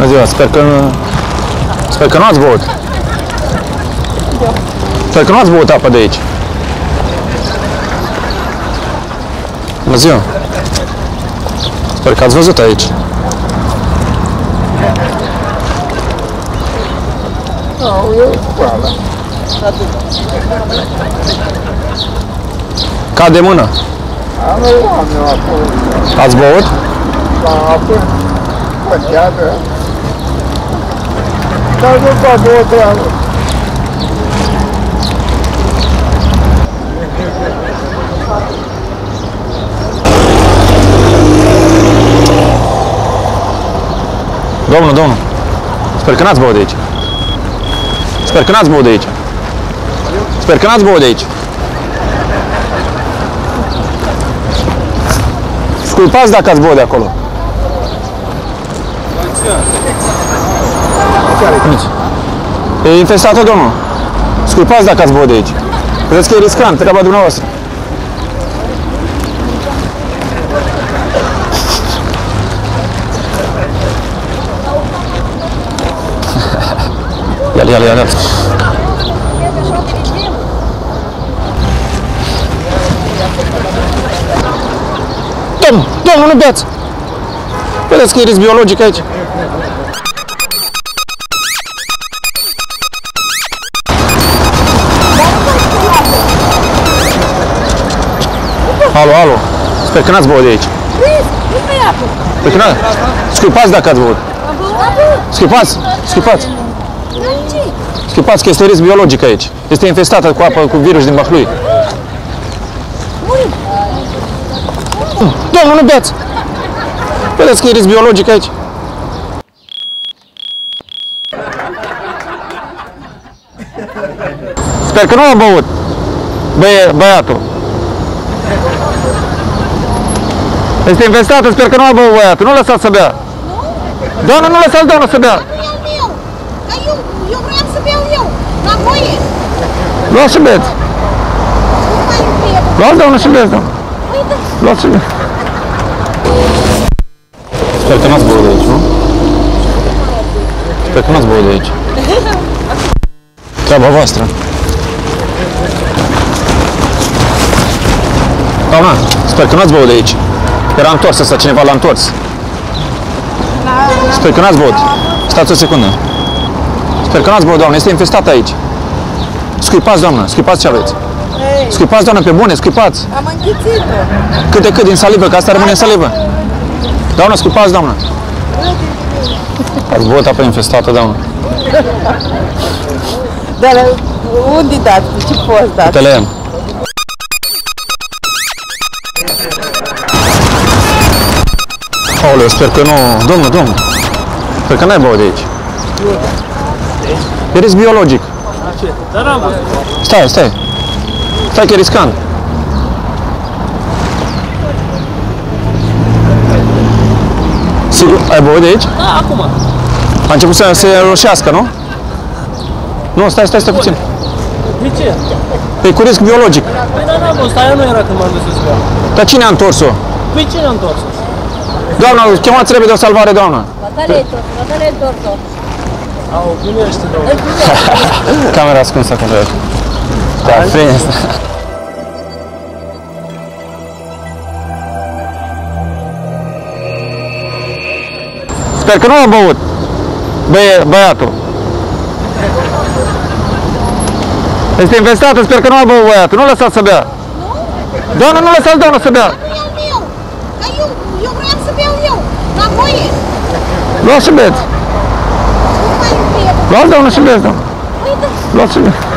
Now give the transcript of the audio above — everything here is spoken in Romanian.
Bună ziua, sper că nu ați băut. Sper că nu ați băut apă de aici. Bună ziua. Sper că ați văzut aici. Ca de mână. Ați băut? Domnul, sper că n-ați băut de aici. Sper că n-ați băut de aici. Sper că n-ați băut de aici. Sculpați dacă ați băut de acolo. E infestată, domnul. Sculpați dacă ați băut de aici. Credeți că e riscant, treaba dumneavoastră. Ia. Domnul, nu beați! Vedeți că e risc biologic aici. Alo. Sper că n-ați băut de aici. Sper că n-ați. Scuipați dacă ați băut. Scuipați. Scuipați că este risc biologic aici. Este infestată cu apă, cu virus din Bahlui. Domnul, nu beați! Vedeți că e risc biologic aici. Sper că nu a băut băiatul. Este infestată, sper că nu a băut băiatul. Nu lăsați să bea. Doamnă, nu lăsați doamnă să bea. Eu vreau să beau eu. La voie. Luați și beți. Luați, doamnă, și beți, doamnă. Luați și beți. Sper că n-ați băut de aici, nu? Sper că n-ați băut de aici. Treaba voastră. Doamna, sper că n-ați băut de aici. Era întors ăsta, cineva l-a întors. Sper că n-ați băut. Stați o secundă. Sper că n-ați băut, doamnă, este infestat aici. Scuipați, doamnă, scuipați ce aveți. Scuipați, doamnă, pe bune, scuipați. Am înghițit-o. Cât de cât din salivă, că asta rămâne în salivă. Doamnă, scuipați, doamnă. Ați băut apă infestată, doamnă. Dar unde dați? Ce poți dați? Teleem. Aoleu, sper că nu... Domnul. Sper că n-ai băut de aici. E risc biologic. Dar am văzut. Stai că e riscant. Sigur, ai băut de aici? Da, acum. A început să se roșească, nu? Nu, stai puțin. De ce? E cu risc biologic. Păi da, n-am văzut, aia nu era când m-am dus să beau. Dar cine a întors-o? Păi cine a întors-o? Doamna, chemați repede o salvare, doamnă. Bătăle întors-o. Au, gândește, domnule. Camera ascunsă acolo. Da, prins. Sper că nu a băut băiatul. Este infestată, sper că nu a băut băiatul. Nu lăsați să bea. Doamnă, nu lăsați doamnă să bea. Eu vreau să beau eu. La voie. Luați și beți. Luați, doamnă, și beți, doamnă. Luați și beți.